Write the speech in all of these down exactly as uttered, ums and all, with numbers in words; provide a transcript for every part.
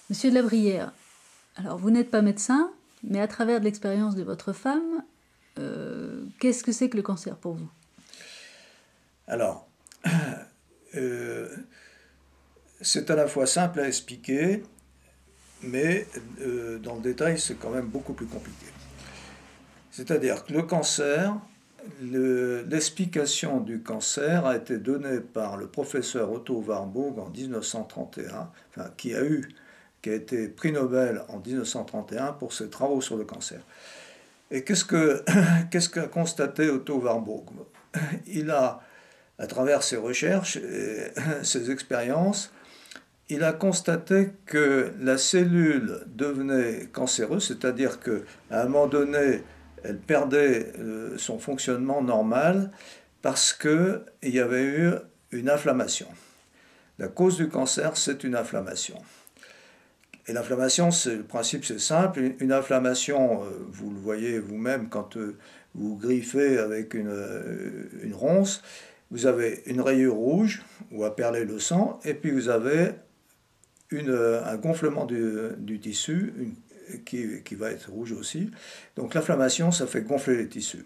Monsieur de la Brière, alors vous n'êtes pas médecin, mais à travers de l'expérience de votre femme, euh, qu'est-ce que c'est que le cancer pour vous? Alors, euh, c'est à la fois simple à expliquer, mais euh, dans le détail, c'est quand même beaucoup plus compliqué. C'est-à-dire que le cancer, le- l'explication du cancer a été donnée par le professeur Otto Warburg en mille neuf cent trente et un, enfin, qui a eu, qui a été prix Nobel en mille neuf cent trente et un pour ses travaux sur le cancer. Et qu'est-ce que, qu'est-ce qu'a constaté Otto Warburg? Il a, à travers ses recherches et ses expériences, il a constaté que la cellule devenait cancéreuse, c'est-à-dire qu'à un moment donné, elle perdait euh, son fonctionnement normal parce qu'il y avait eu une inflammation. La cause du cancer, c'est une inflammation. Et l'inflammation, c'est, le principe, c'est simple. Une inflammation, euh, vous le voyez vous-même quand euh, vous griffez avec une, euh, une ronce, vous avez une rayure rouge où a perlé le sang, et puis vous avez une, un gonflement du, du tissu une, qui, qui va être rouge aussi. Donc l'inflammation, ça fait gonfler les tissus.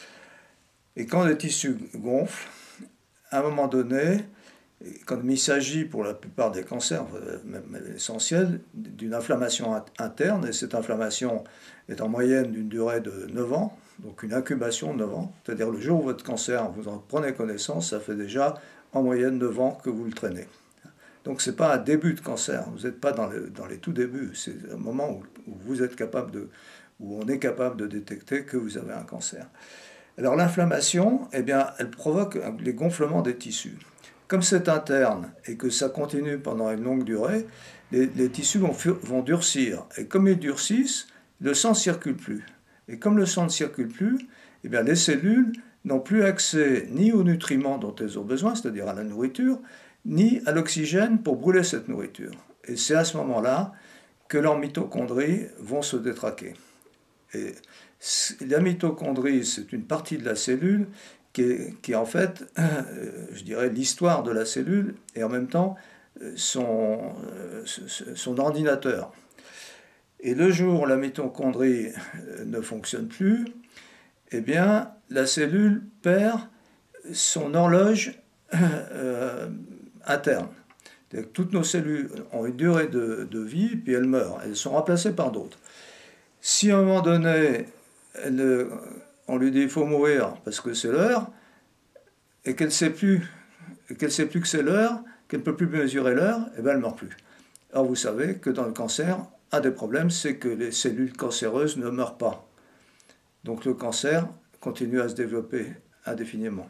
Et quand les tissus gonflent, à un moment donné, quand il s'agit pour la plupart des cancers, même l'essentiel, d'une inflammation interne, et cette inflammation est en moyenne d'une durée de neuf ans, donc une incubation de neuf ans, c'est-à-dire le jour où votre cancer, vous en prenez connaissance, ça fait déjà en moyenne neuf ans que vous le traînez. Donc ce n'est pas un début de cancer, vous n'êtes pas dans, le, dans les tout débuts, c'est un moment où, où vous êtes capable de, où on est capable de détecter que vous avez un cancer. Alors l'inflammation, eh bien, elle provoque les gonflements des tissus. Comme c'est interne et que ça continue pendant une longue durée, les, les tissus vont, vont durcir. Et comme ils durcissent, le sang ne circule plus. Et comme le sang ne circule plus, eh bien, les cellules n'ont plus accès ni aux nutriments dont elles ont besoin, c'est-à-dire à la nourriture, ni à l'oxygène pour brûler cette nourriture. Et c'est à ce moment-là que leurs mitochondries vont se détraquer. Et la mitochondrie, c'est une partie de la cellule qui est, qui est en fait, euh, je dirais, l'histoire de la cellule et en même temps son, euh, son ordinateur. Et le jour où la mitochondrie ne fonctionne plus, eh bien, la cellule perd son horloge euh, interne. Toutes nos cellules ont une durée de, de vie, puis elles meurent. Elles sont remplacées par d'autres. Si à un moment donné, elle, on lui dit il faut mourir parce que c'est l'heure, et qu'elle ne sait plus, qu'elle sait plus que c'est l'heure, qu'elle ne peut plus mesurer l'heure, et bien elle ne meurt plus. Alors vous savez que dans le cancer, un des problèmes, c'est que les cellules cancéreuses ne meurent pas. Donc le cancer continue à se développer indéfiniment.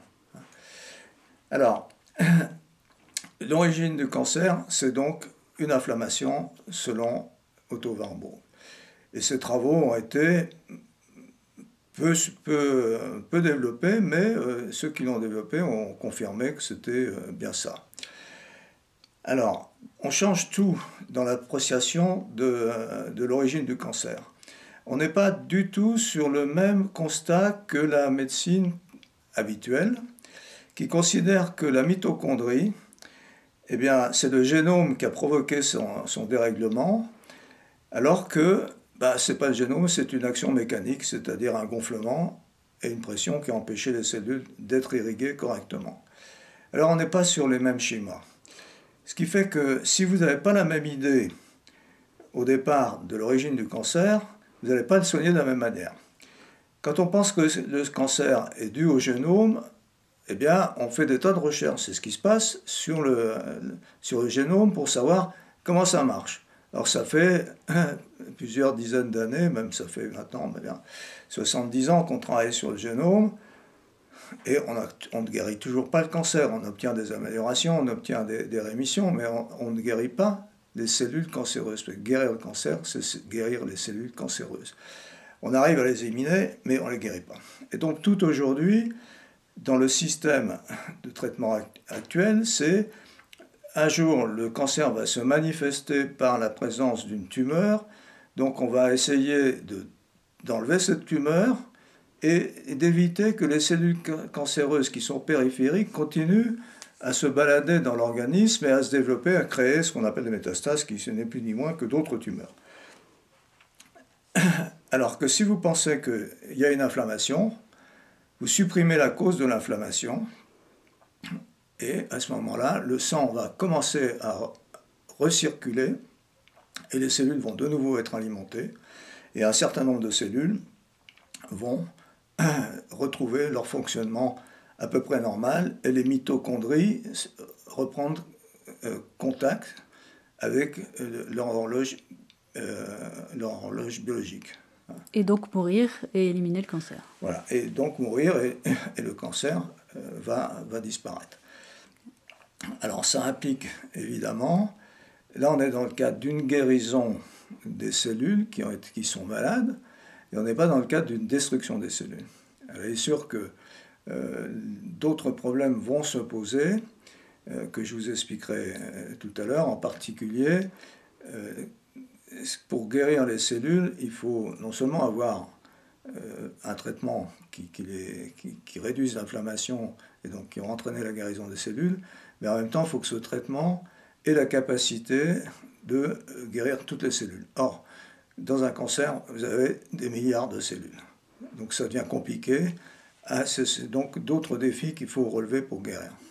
Alors, l'origine du cancer, c'est donc une inflammation selon Otto Warburg. Et ces travaux ont été peu, peu, peu développés, mais euh, ceux qui l'ont développé ont confirmé que c'était euh, bien ça. Alors, on change tout dans l'appréciation de, de l'origine du cancer. On n'est pas du tout sur le même constat que la médecine habituelle, qui considère que la mitochondrie, eh bien, c'est le génome qui a provoqué son, son dérèglement, alors que bah, ce n'est pas le génome, c'est une action mécanique, c'est-à-dire un gonflement et une pression qui a empêché les cellules d'être irriguées correctement. Alors on n'est pas sur les mêmes schémas. Ce qui fait que si vous n'avez pas la même idée au départ de l'origine du cancer, vous n'allez pas le soigner de la même manière. Quand on pense que le cancer est dû au génome, eh bien, on fait des tas de recherches. C'est ce qui se passe sur le, sur le génome pour savoir comment ça marche. Alors ça fait plusieurs dizaines d'années, même ça fait maintenant bien, soixante-dix ans qu'on travaille sur le génome, et on, a, on ne guérit toujours pas le cancer. On obtient des améliorations, on obtient des, des rémissions, mais on, on ne guérit pas les cellules cancéreuses. Parce que guérir le cancer, c'est guérir les cellules cancéreuses. On arrive à les éliminer, mais on ne les guérit pas. Et donc tout aujourd'hui, dans le système de traitement actuel, c'est un jour le cancer va se manifester par la présence d'une tumeur, donc on va essayer de, d'enlever cette tumeur et, et d'éviter que les cellules cancéreuses qui sont périphériques continuent à se balader dans l'organisme et à se développer, à créer ce qu'on appelle des métastases, qui ce n'est plus ni moins que d'autres tumeurs. Alors que si vous pensez qu'il y a une inflammation, vous supprimez la cause de l'inflammation, et à ce moment-là, le sang va commencer à recirculer, et les cellules vont de nouveau être alimentées, et un certain nombre de cellules vont retrouver leur fonctionnement à peu près normal, et les mitochondries reprendre euh, contact avec euh, leur, horloge, euh, leur horloge biologique. Et donc mourir et éliminer le cancer. Voilà, et donc mourir et, et le cancer euh, va, va disparaître. Alors ça implique évidemment, là on est dans le cadre d'une guérison des cellules qui, ont été, qui sont malades, et on n'est pas dans le cadre d'une destruction des cellules. Alors, il est sûr que euh, d'autres problèmes vont se poser, euh, que je vous expliquerai euh, tout à l'heure, en particulier, euh, pour guérir les cellules, il faut non seulement avoir euh, un traitement qui, qui, les, qui, qui réduise l'inflammation et donc qui va entraîner la guérison des cellules, mais en même temps, il faut que ce traitement ait la capacité de guérir toutes les cellules. Or, dans un cancer, vous avez des milliards de cellules. Donc ça devient compliqué. Ah, c'est donc d'autres défis qu'il faut relever pour guérir.